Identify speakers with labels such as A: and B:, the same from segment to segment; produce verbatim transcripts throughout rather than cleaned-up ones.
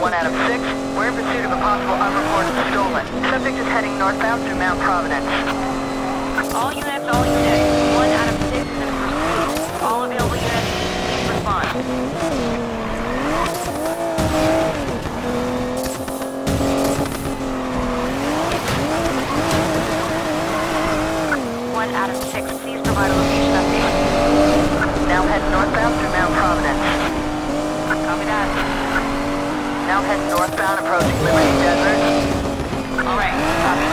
A: one out of six. We're in pursuit of a possible unreported stolen. Subject is heading northbound through Mount Providence. All units, all units. one out of six is in pursuit. All available units, please respond. One out of six, please provide a location update. Now head northbound through Mount Providence. Copy that. Now head northbound approaching Liberty Desert. Alright, copy.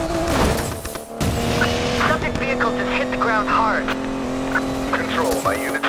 A: Subject vehicle just hit the ground hard.
B: Control, my unit